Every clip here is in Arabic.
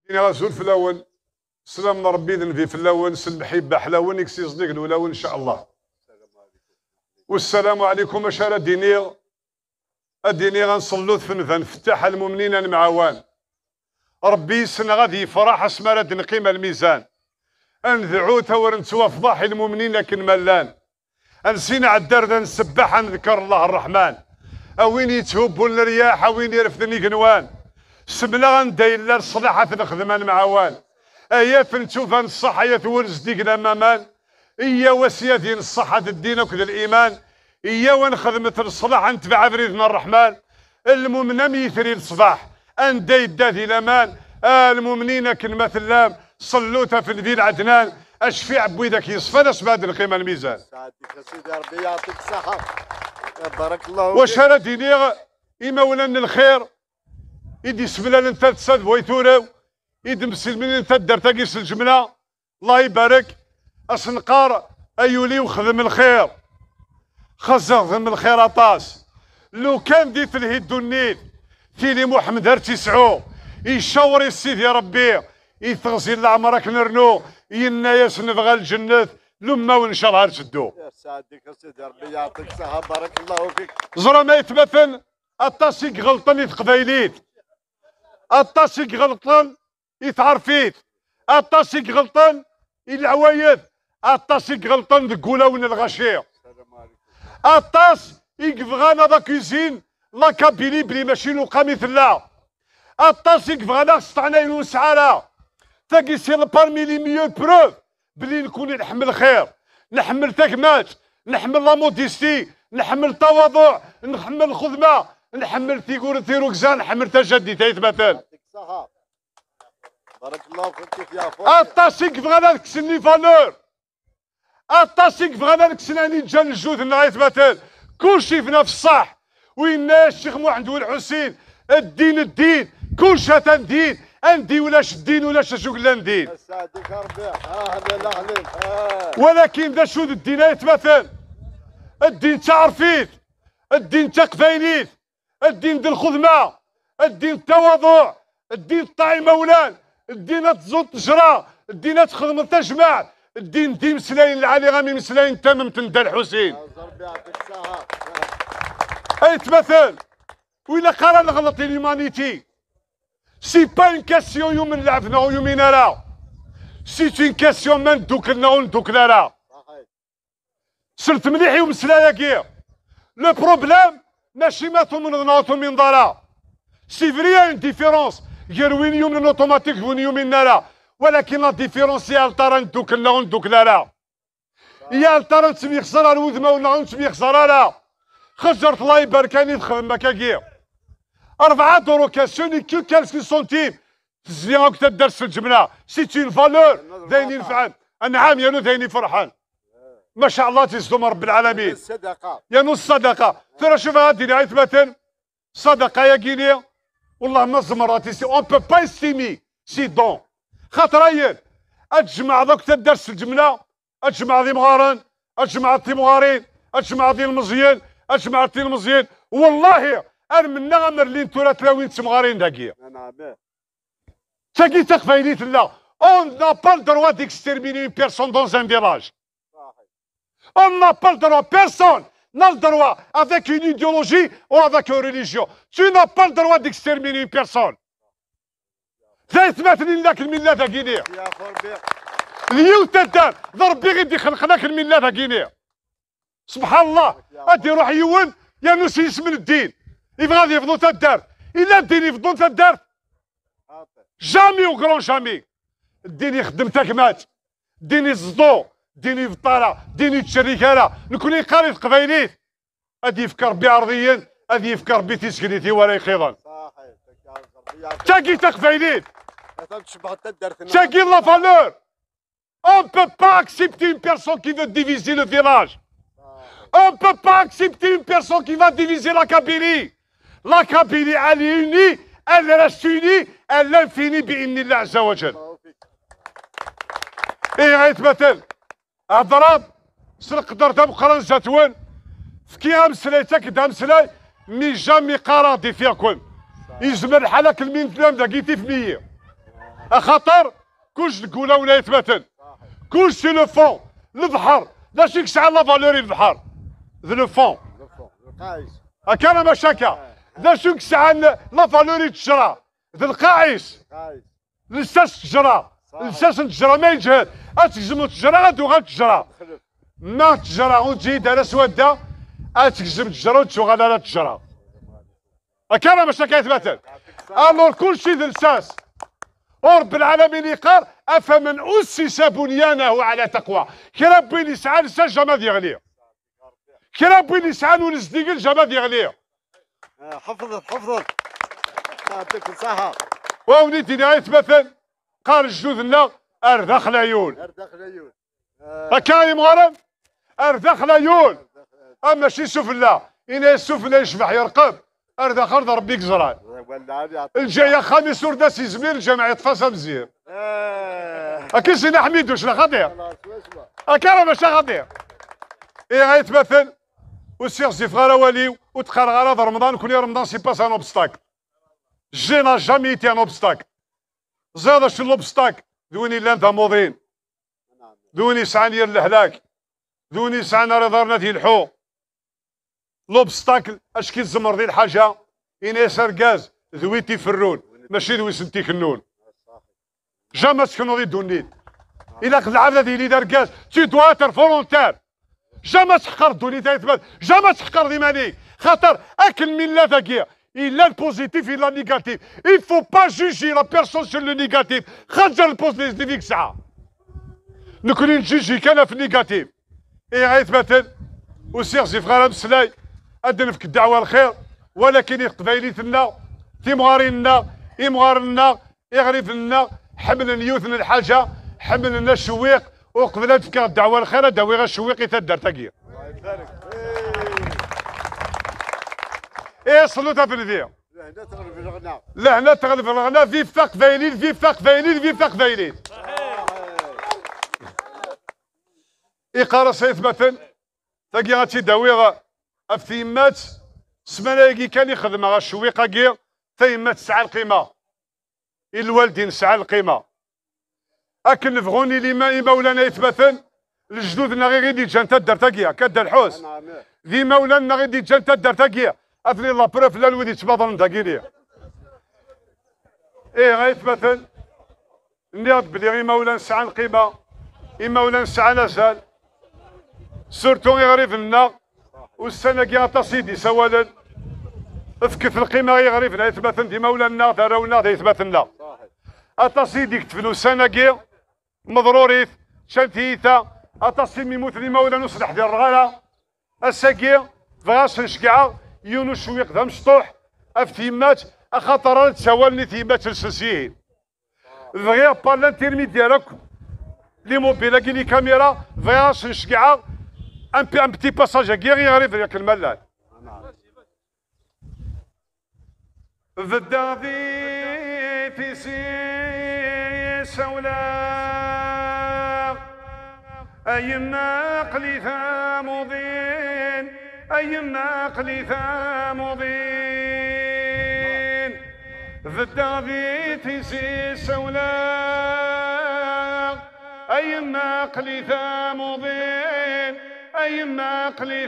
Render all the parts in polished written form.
كاين غزول في الاول سلام ربي ذنبي في الاول سلم حلاون يكسي صديق الاول ان شاء الله. والسلام عليكم اشاره الديني غنصلو ثنفا نفتح المؤمنين المعوان ربي يسن غادي يفرح اسمرة نقيم الميزان انذعو ثور نتوافضح المؤمنين لكن ملان انسينا عالدرد نسبح نذكر الله الرحمن اوين يتهبوا الرياح اوين يرفدني قنوان سملا غنداير لا الصلاحة نخدم معوان ايات نشوف الصحة يتورز ديقنا مامان إيا وسيا دين الصحة الدين وكذا الإيمان إيا ونخدمة الصلاح نتبع فريدنا الرحمن المؤمن ميثري الصباح أن دايداتي الأمان المؤمنين كلمة اللام صلوتا في الذين عدنان أشفيع بويدك يصفى ناس بعد القيمة الميزان سعادتك يا سيدي ربي يعطيك الصحة بارك الله فيك. وشرا ديني إما ولن الخير إدي سبلا انت تسد بويتورو إدي مسلمين انت درتا قيس الجملة الله يبارك أسنقار أيولي وخدم الخير خدم الخير أطاس لو كان ديت الهيدو النيل تيلي محمد هرتيسعو يشاور السيد يا ربي يثغسي لعمرك نرنو يناياس نبغى الجنة لما وان شاء الله هرتدو يا سعادتك يا سيدي ربي يعطيك الصحة بارك الله فيك. زرا ما يتمثل الطاسيك غلطن يتقبايليت الطاسيك غلطن يتعرفيت الطاسيك غلطن العوايد الطاسيك غلطن دقولا وين الغشير الطاس يقفغانا ذا كوزين لا كابيلي بلي ماشي لوقا مثلا الطاس يقفغانا سطعنا ينوسعانا تاكي سي بارمي لي ميو بروف بلي نكون نحمل خير نحمل تكمات نحمل لا موديستي نحمل التواضع نحمل الخدمه نحمل تيروكزان نحمل تجدي تيتمثل بارك الله فيك يا فوق. الطاسيك بغانا نكسني فالور الطاسيك بغانا نكسناني جان الجود نغاية مثل كلشي في نفس الصح وين الشيخ محمد والحسين الدين كلشي تندين اندي ولاش الدين ولاش شو قلنا ندين سعدك ربي لا عليك ولكن ذا شو الدين يتمثل الدين تعرفيت الدين تقفينيت الدين ديال الخدمه الدين التواضع الدين الطاعي مولان الدين تزود تجرى الدين تخدم تجمع الدين دي مسلاين العالي غامي مسلاين تمام تندى الحسين ربي يعطيك الصحة. اي تمثل وإلا قرا نغلط اليومانيتي سي با اون كاسيون يوم لعبنا ويومنا لا سي اون كاسيون ما ندوكلنا وندوكلا لا سرت مليح يوم سلايا كير لو بروبليم ماشي ما تمنضنا من ضرا سي فري اون ديفيرونس غير وين يوم اوتوماتيك وين يومنا لا ولكن لا ديفيرونس يا الترى ندوكلنا وندوكلا لا يا الترى نسمي خساره الوذمه ولا نسمي خساره لا خسرت الله يباركاني تخدم مكاكير 4 دورو كاسيوني كيل كالسكي سنتيم تزلي هاك تدرس في الجمله سي اون فالور دايني نفعل نعم يا نو دايني فرحان ما شاء الله تيصدم رب العالمين الصدقة يا نو الصدقه ترى شوف هادي عيط مثلا صدقه يا كينيا والله ما زمراتي سي اون بو با استيمي سي دون خاطر عيل اجمع ذوك تدرس الجمله اجمع ذي مغارن اجمع ذي مغارين اجمع ذي المزيان اجمع ذي المزيان والله انا من نغمر اللي انتو تلاوين تمغارين داكيا نعم تاكي تقفايليت لا اون نا با الدروا ديكستيرميني اون بيرسون دون ان فيلاج اون نا با الدروا بيرسون n'a le droit avec une idéologie ou avec une religion tu n'as pas le droit d'exterminer une personne ثبتني لك المله تاع كينيا يا فربي اليوم تدار ضربي غيدي خلقناك المله تاع كينيا سبحان الله ادي روح يون يا نسي اسم الدين يبغى يفضل تدار الا الدين يفضل تدار جامي وكرون جامي الدين يخدم تاكمات الدين يصدو الدين يفطر الدين يتشريكالا نكون قاري قبايليت ادي يفكر بي ارضيا ادي يفكر بي تسكنيتي ولا يخيضن تاكي تقبايليت تاكي لا فالور on peut pas accepter une personne qui veut diviser le village. On ne peut pas accepter une personne qui va diviser la Kabylie. La Kabylie, elle est unie, elle reste unie, elle l'infini بإذن عز وجل. إيه غيتمثل أضرب سرق درتها بقرن زاتوان فكيها مسلايتك كدا مسلاي مي جامي قراضي فيكم يزمر حالك المين تلام داكيتي في 100 خاطر كلش نقولها ولا يتمثل كلشي لو فون البحر لا شيك ساعه لا فالوري البحر لو فون القايس كان مشاكا لا شيك ساعه لا فالوري تجرى ذا القاعيس لساس تجرى لساس تجرى ما يجهد اتكزم تجرى غادو غتجرى ما تجرى وتجي دايره سواده اتكزم تجرى وتشو غادا لا تجرى كان مشاكا يتمثل الور كلشي ذا لساس ورب العالمين يقال افمن اسس بنيانه على تقوى كربي يسعى لسا جامد يغليه كربي يسعى ونزديق جامد يغليه حفظت يعطيك الصحة ووليدي نهاية مثل قال جدودنا ارذخ العيون هكا مغرب ارذخ العيون اما شي سفلى ان السفلى يشبح يرقب ارذخ ارض ربي زران الجايه خميس ورداس يزمير الجامع يطفى مزير اكيد سيدي حميد واش لا خطير هكا ماشي خطير اي غيتمثل والسيغ زفغارا والي وتقرغارا في رمضان كل رمضان سي باس ان اوبستاك جينا جامي ايتي ان اوبستاك زاد شو لوبستاك دوني لان ثموضين دوني سعاني الهلاك دوني سعنا رضارنا الحو لوبستاكل اش كي الزمر ديال الحاجه إن يسار غاز ذويتي فرون ماشي ذوي سنتي كنون جامي تكونوا ضد دونيت إلا قد العبد ديالي دار غاز تي دوا تر فولونتير جامي تحقر دوني تايتبات جامي تحقر ديماني خاطر اكل من لا ذاكيا إلا البوزيتيف إلا النيجاتيف il faut pas juger la personne sur le négatif خرج البوزيتيف ديك الساعه نكون نجيجي كان في النيجاتيف اي غيتمثل وسيغ زفغارا مسلاي ادنفك الدعوه الخير ولكن يقبايليتنا تيمغارينا يمغارنا يغرف لنا حمل نيوثنا الحاجه حمل لنا الشويق وقبل تفكر الدعوه الخير داوي غير الشويق يتدار تاكير ايه صلوتها في الفيا لهنا تغلب الغنى في فاق فايلين في فاق فايلين في فاق فايلين إقارة سيثبتن تاقي غاتي داوي أفثيمات سمالايكي كان يخدم غا الشويقة كي ثيمات سعى القيمة الوالدين سعى القيمة أكن نفغوني لما مولانا يثبتن الجدودنا غير يدي جانتا دار تاقيا كدا الحوس ذي مولانا غير يدي جانتا دار تاقيا أثني الله بروف لا الودي تبادل تاقيليا إيه غيثبتن نيض بلي مولانا سعى القيمة مولانا سعى نزال سورتو يغريف لنا والسنة كي غتصيدي سوالا افكت القيمة يغريف لنا يثبتن دي مولانا دارونا دا يثبتنا اتصيدي كتفلو السنة كي مضروريث شنتيثا اتصيد ميموت لي مولانا نصلح ديال الرغالة الساكي فغاس نشكع يونس شويق ذا مشطوح افتيمات اخاطر تساوالني ثيمات السنسيين فغير بالانتيرمي ديالك لي موبيلا كي لي كاميرا فغاس نشكع ان بتي باساج كي يغريف ياك الملال فدافي في سي سولا أيما قلي ثامضين أيما قلي ثامضين فدافي في سي سولا أيما قلي ثامضين أيما قلي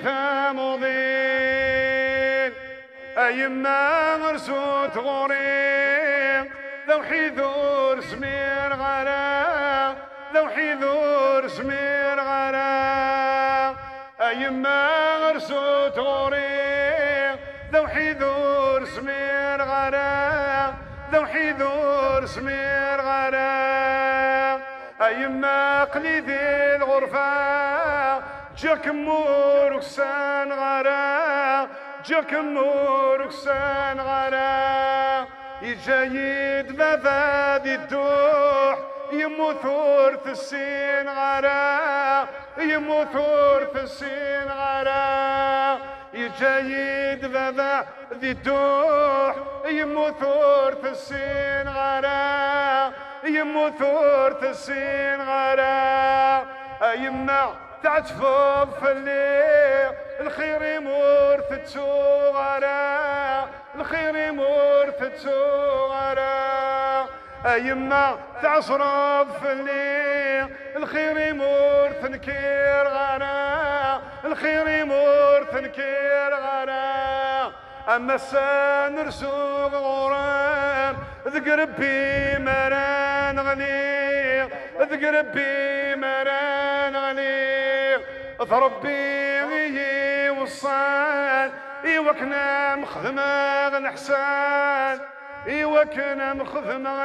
ثامضين أيما غرسوت غوري ذوحي ذور سمير غرا ذوحي ذور سمير غرا أيما غرسوت غوري ذوحي ذور سمير غرا ذوحي ذور سمير غرا أيما قليدي الغرفة جاك مور وكسان غرا جاك مور وكسان غرا يجايد مفادي الدوح يمو ثورث السين غرا يمو ثورث السين غرا يجايد مفادي الدوح يمو ثورث السين غرا يمو ثورث السين غرا يمنع تعتفض في الليل الخير يمور تتسو غرا الخير يمور تتسو غرا يما تعصرف في الليل الخير يمور تنكير غرا الخير يمور تنكير غرا اما السان رسوق غرام ذكر بي مران غني ذكر بي مران غني تربي غي وصال ايوا كنا مخدمه الحسان ايوا كنا مخدمه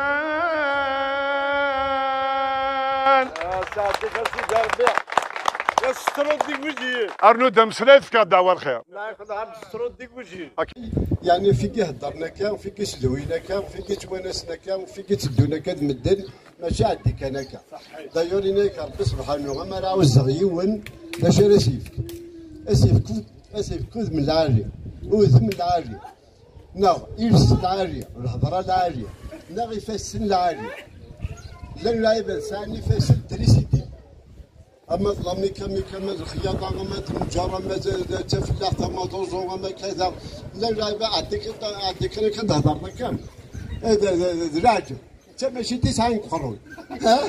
الحسان ساعتك اسيدي ربيع يا سترود ديك وجهي ارنو دم سلايف كدعوة الخير لا ياخذها سترود ديك وجهي يعني فيك هضرنا كان وفيك سلوينا كان وفيك توانسنا كان وفيك تدونا كاد مدن ماشي عندي كان هكا دايور اناك ربي سبحانه ما راه وزغيون باش راه سيفك اسيفك خذ من العاليه وذ من العاليه ناغ يرس العاليه والهضره العاليه ناغ يفسن العاليه لا العيب ثاني فاسد دريسيتي اما ظلمي كمي كما الخياطه اما تنجر اما تفلاح اما دوزو اما كذا لا العيب عندك انا كنهضر كامل هذا الراجل انت ماشي 90 قرون ها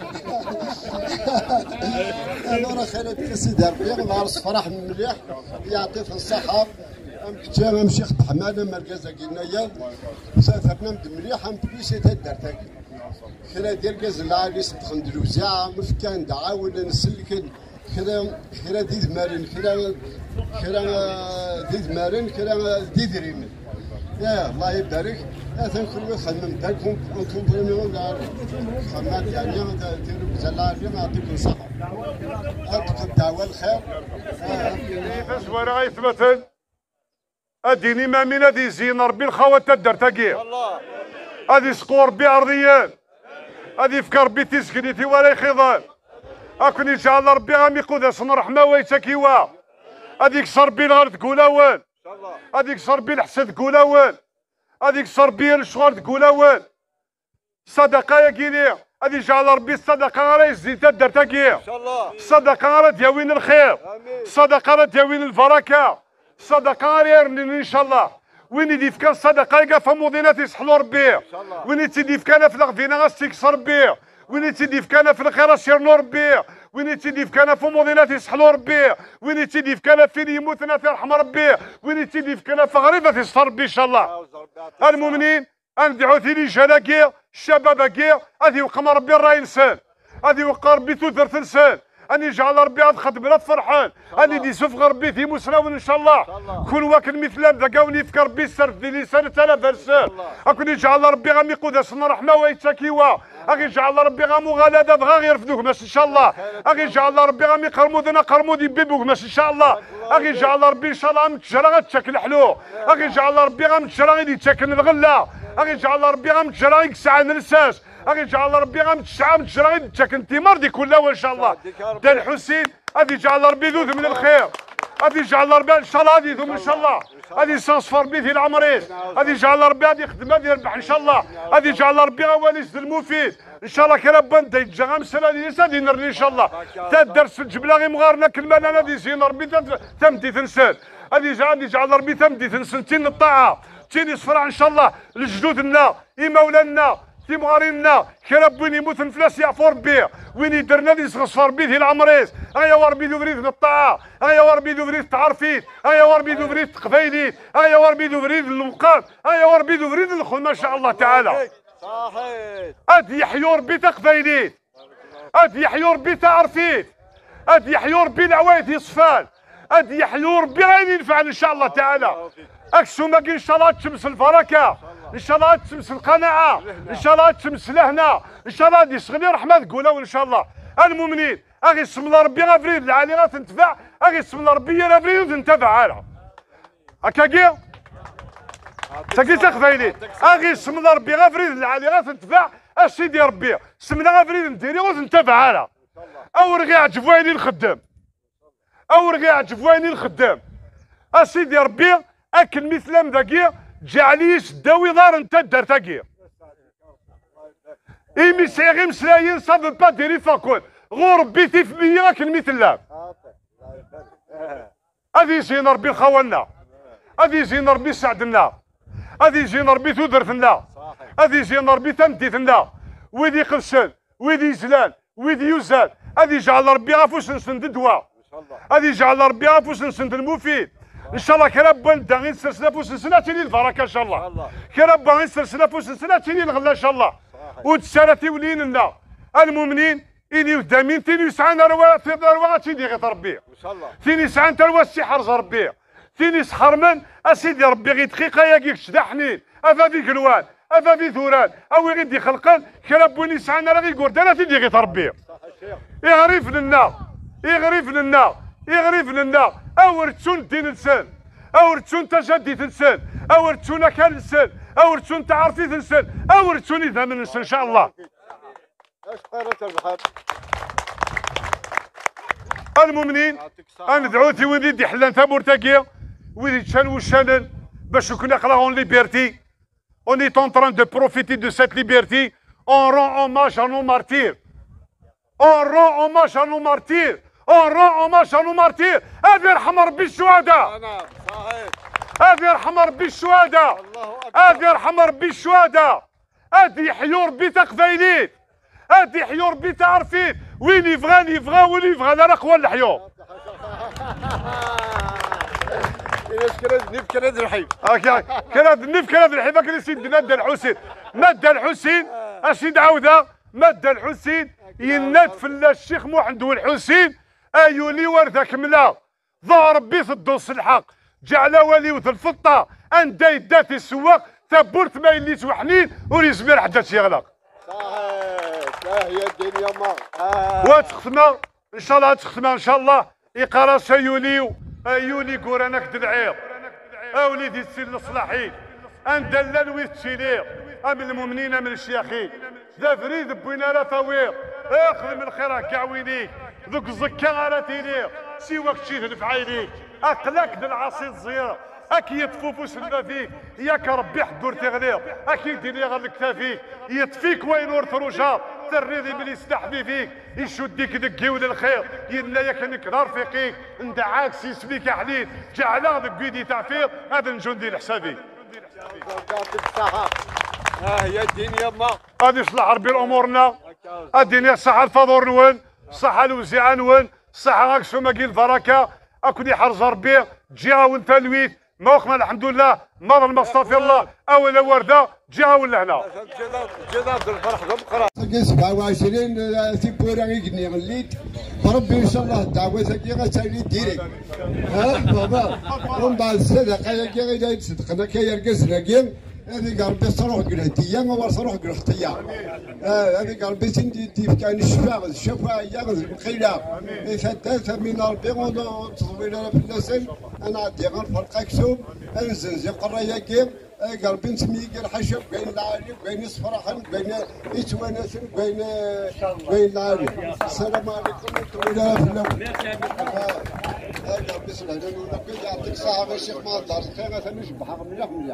انا راه خالد سيدي ربي نهار فرح مليح يعطيه الصحه نمشي خد حماده مركزه كنايا سافرنا مليح متبيسه تدرتك كرا ديال كاز العالي صدق نديرو ساعه مفكان دعاول نسلك كرا ديد مارين كرا ديد مارين كرا ديد ريمن يا الله يبارك تنكون خدمت داكم انتم بريمون خدمات يعني ديروا زلاري ما يعطيكم الصحه هاتكم الدعوه الخير كيفاش ورا غيثبت اديني ما من هذه زين ربي الخوات تدرتاكي والله هذه سقور ربي عرضيان هذه فكر ربي تسكنيتي ولا يخيضان اكون ان شاء الله ربي غامي يقود صن رحمه ويتكيوا هذيك صار بي الغرض تقول اول هذيك صار بي الحسد تقول اول هذيك صار بي الشغل تقول اول صدقه يا كيني هذه ان شاء الله ربي الصدقه راه الزيت درتاكي ان شاء الله الصدقه راه دياوين الخير الصدقه راه دياوين البركه الصدقه راه يرنين ان شاء الله وين يدي كان الصدقه يلقى فموضينات يسحلوا ربي وين تيدي كان في الغفينه غاستيكسر ربي وين تيدي كان في الخير سيرنو ربي وين تيدي كان في موضينات يسحلوا ربي وين تيدي كان فين يموتنا يرحم ربي وين تيدي كان في غريبه يستر ربي ان شاء الله المؤمنين ندعو ثيلي جلاكي الشبابكي هذه وقم ربي الراي انسان هذه وقع ربي تودر تنسان اني جعل ربي هاد خدمنا فرحان اني دي سوف ربي في مسراون ان شاء الله كون واكل مثلام ذاكاوني في ربي السرف ديالي سنه 3000 سنه اكون يجعل ربي غامي يقود سن رحمه ويتكيوا اغي جعل ربي غامو غلاده بغا غير فدوك ماش ان شاء الله اغي جعل ربي غامي قرمودنا قرمودي بيبوك ماش ان شاء الله اغي جعل ربي ان شاء الله متجرى غتشكل حلو اغي جعل ربي غمتجرى غادي تاكل الغله اغي جعل ربي غمتجرى غيكسع نرساس اغي جعل ربي غمتشعى متجرى غادي تاكل الثمار دي كلها ان شاء الله دا الحسين غادي يجعل ربي ذوذ من الخير غادي يجعل ربي ان شاء الله غادي يذوب ان شاء الله غادي يصفر به في العمريس غادي يجعل ربي غادي يخدم غادي يربح ان شاء الله غادي يجعل ربي غواليس المفيد ان شاء الله كربان ديجا غمسلا ديال غادي نرني ان شاء الله تا الدرس الجبله غي مغارنا كلمه انا غادي يزين ربي تمدي تنسان غادي يجعل ربي تمدي تنسنتين الطاعه تيني صفرا ان شاء الله لجدودنا مولانا في مغارينا كرب وين يموت الفلاس يعفو ربي وين يدرنا اللي يصفر بيه العمريس هيا وربي ذو فريد الطاعه هيا وربي ذو فريد التعرفيت هيا وربي ذو فريد التقفايليت هيا وربي ذو فريد الوقات هيا وربي ذو فريد الخل ما شاء الله تعالى صحيح اد يحيوا ربي تقفايليت اد يحيوا ربي تعرفيت اد يحيوا ربي العوايد يصفان اد يحيوا ربي غير ينفعل ان شاء الله تعالى اكسو ما ان شاء الله تشمس البركه ان شاء الله تشمس القناعه ان شاء الله تشمس الهنا ان شاء الله غادي يسغلي رحمه تقولوا ان شاء الله المؤمنين اغي اسم الله ربي غفريد العالي غتنتفع اغي اسم الله ربي يا فريد وتنتفع على هكا كي تاكي تخفايلي اغي اسم الله ربي غفريد العالي غتنتفع اسيدي ربي اسم الله غفريد نديري وتنتفع على اورغي عجبويني الخدام اورغي عجبويني الخدام اسيدي ربي اكل مثلام ذاكي جعليش داوي دار انت درتاكي ايمي سيغي مسلايين صافي با ديري فاكون غور ربيتي في مية كلمة الله هذه زين ربي خوانا هذه زين ربي سعدنا هذه زين ربي تودرت لنا هذه يجينا ربي تمديتنا ويدي يقفشل ويدي يزلال ويدي يزال، هذه يجعل ربي غافوش نسند الدواء، هذه يجعل ربي غافوش نسند المفيد. ان شاء الله كرب نبدا غير سلسله فوس سلسله تيني البركه ان شاء الله، كرب غير سلسله فوس سلسله تيني الغلا ان شاء الله، وتسالتي ولين لنا المؤمنين إني قدامين تيني يسعى روا تيني غير ربي ان شاء الله، تيني يسعى تروا السحر ربي، تيني سحر من اسيدي ربي غير دقيقه ياك شدا حنين افا في قلوان افا في ثوران او غير خلقا كرب وين يسعى راه غير قردانه تيني غير ربي. يغرف لنا يغرف لنا يغرف لنا اورتون دين السن اورتون تجدي تنسن اورتون كان السن اورتون تعرفي تنسن اورتوني ثمن السن ان شاء الله. المؤمنين ندعو ويدي حلان ثابور تاكيا ويدي تشان وشانن باش كنا قراون ليبرتي. On est en train de profiter de cette liberté. On rend hommage à nos martyrs. On rend hommage à nos martyrs. On rend hommage à nos martyrs. هذا يرحم ربي الشهداء. نعم صحيح. هذا يرحم ربي الشهداء. هذا يرحم ربي الشهداء. هذا يحيوا ربي تقفايلين. هذا يحيوا ربي تعرفين. وين يبغى وين يبغى لا قوى الحيو. كراد كراد الحين. كراد الحين ما كان سيدنا مد الحسين. مد الحسين اش يدعوذا مد الحسين يناد في الشيخ محمد والحسين ايولي ورثه كمله ظهر ربي في الدوس الحق جعل ولي وذ الفطه ان دايدات السواق ثبورت ما يلي توحنين وريزمير حتى تيغلق. صحيح هي الدنيا ما وتختمها ان شاء الله تختمها ان شاء الله يقرا يولي قرانا كد العير اوليدي السن الصلاحي ان دلل ويتشيلير ام المؤمنين من الشياخين ذا فريد بوينا لا فوير اخذ من خيرك كعوينيك ذوك الزكا على تيلير سيواك تشيل في عينيك اقلك للعصي الزير اكي يطفو سنة فيك ياك ربي حضور تغلير اكي ديني غير الكتافيك يطفيك وين ورث رجال تريضي بلي يستحبي فيك يشديك دقي للخير يلا ياك نكرار فيقيك ندعاك سيسميك حليل جعلا ذك بيدي تعفير هذا نجندي لحسابي. يعطيك الصحة. هي الدنيا ما غادي يصلح ربي امورنا الدنيا الصحة الفضور نون الصحة الوزيعة نون الصحة غاك شو ما كاين البركة اكون يحرز ربي جهة والتلويث ما وقنا الحمد لله ما ظلم استغفر الله اولا ورده جهه ولا هنا جدا بالفرح بقرا 27 تيبورا يقني غليت بربي ان شاء الله الدعوه تاكي غتسالي ديريكت ها بابا ومن بعد الصدقه ياكي غير يتصدقنا كيرقصنا كي هذيك ربي صروح قلتيا ما صروح قلتيا هذيك ربي تندي كان الشفاء يا الخيله فتات من ربي وتصوير في اللسان انا عندي غير فرقه كسوب انزل قرايه كي قلبي نسمي كي الحشب بين العالي بين الصفرحن بين يتوانس بين العالي. السلام عليكم ولا في الاول قلبي سلام ونبي يعطيك الصحه الشيخ ما دار خير ثاني نشبحها مليح مليح.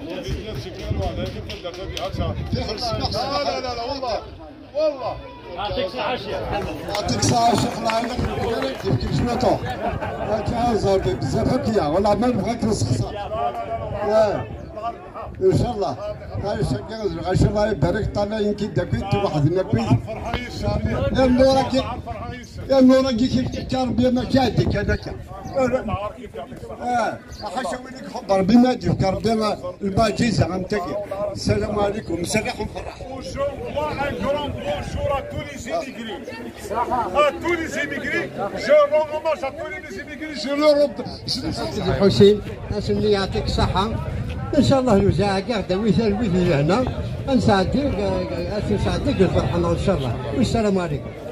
لا والله يعطيك الصحة شيخ. يعطيك الصحة شيخ الله يعينك كيف سمعتو هاكا بزاف هكايا والله ما نبغاك نسخسر ان شاء الله ان شاء الله يبارك طالع يمكن داكويت وحدنا كويس يا نورك يا نورك كيف تحكي ربي ما كادك هذاك حاشا ويلك حب ربي ما يديك ربي الباجيزه غنتكي. السلام عليكم مسرح ومفرح. Bonjour à tous les immigrés. À tous les immigrés, je rends hommage à tous les immigrés. Je leur الحسين اسمي يعطيك الصحة ان شاء الله الوزاع قاعدة ويثال هنا نساعدك الفرحة ان شاء الله والسلام عليكم.